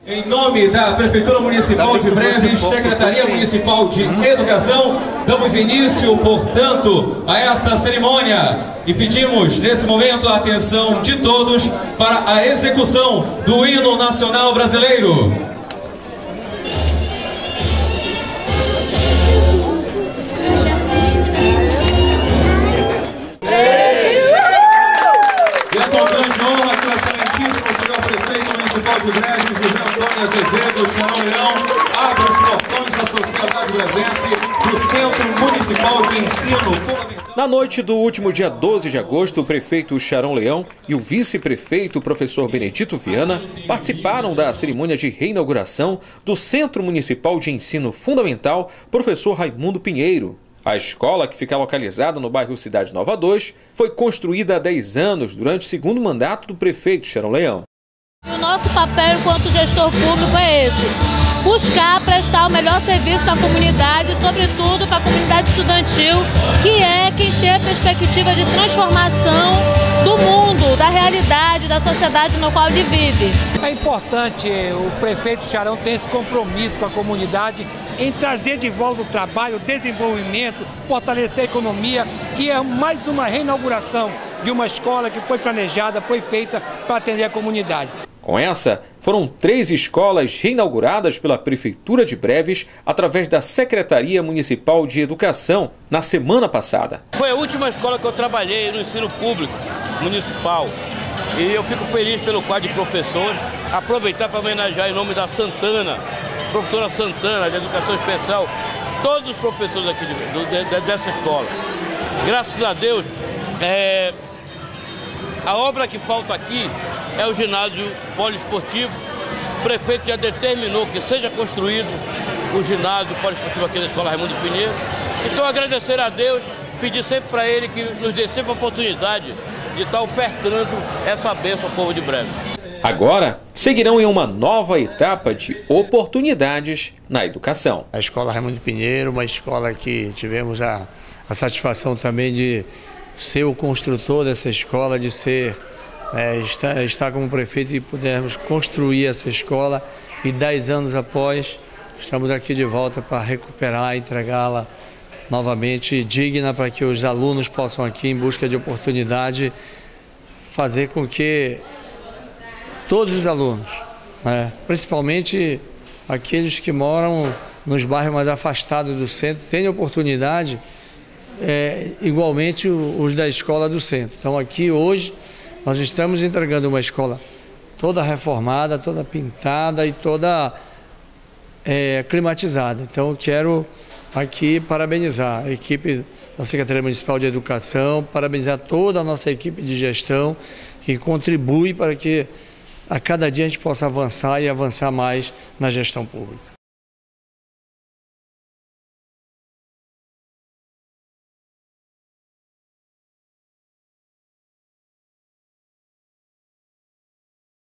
Em nome da Prefeitura Municipal de Breves, Secretaria Municipal de Educação, damos início, portanto, a essa cerimônia e pedimos, nesse momento, a atenção de todos para a execução do Hino Nacional Brasileiro. De Breves, José Antônio Azevedo, Charão Leão, abre os portões da sociedade brevense do Centro Municipal de Ensino Fundamental. Na noite do último dia 12 de agosto, o prefeito Charão Leão e o vice-prefeito, professor Benedito Viana, participaram da cerimônia de reinauguração do Centro Municipal de Ensino Fundamental, professor Raimundo Pinheiro. A escola, que fica localizada no bairro Cidade Nova 2, foi construída há 10 anos, durante o segundo mandato do prefeito Charão Leão. O nosso papel enquanto gestor público é esse: buscar prestar o melhor serviço para a comunidade, sobretudo para a comunidade estudantil, que é quem tem a perspectiva de transformação do mundo, da realidade, da sociedade no qual ele vive. É importante o prefeito Charão ter esse compromisso com a comunidade em trazer de volta o trabalho, o desenvolvimento, fortalecer a economia, e é mais uma reinauguração de uma escola que foi planejada, foi feita para atender a comunidade. Com essa, foram 3 escolas reinauguradas pela Prefeitura de Breves através da Secretaria Municipal de Educação na semana passada. Foi a última escola que eu trabalhei no ensino público municipal e eu fico feliz pelo quadro de professores. Aproveitar para homenagear em nome da Santana, professora Santana de Educação Especial, todos os professores aqui dessa escola. Graças a Deus, a obra que falta aqui é o ginásio poliesportivo. O prefeito já determinou que seja construído o ginásio poliesportivo aqui da Escola Raimundo Pinheiro. Então agradecer a Deus, pedir sempre para ele que nos dê sempre a oportunidade de estar ofertando essa bênção ao povo de Breves. Agora, seguirão em uma nova etapa de oportunidades na educação. A Escola Raimundo Pinheiro, uma escola que tivemos a satisfação também de ser o construtor dessa escola, de estar como prefeito e pudermos construir essa escola, e 10 anos após estamos aqui de volta para recuperar e entregá-la novamente digna, para que os alunos possam aqui, em busca de oportunidade, fazer com que todos os alunos, principalmente aqueles que moram nos bairros mais afastados do centro, tenham oportunidade, igualmente os da escola do centro. Então aqui hoje nós estamos entregando uma escola toda reformada, toda pintada e toda climatizada. Então eu quero aqui parabenizar a equipe da Secretaria Municipal de Educação, parabenizar toda a nossa equipe de gestão que contribui para que a cada dia a gente possa avançar e avançar mais na gestão pública.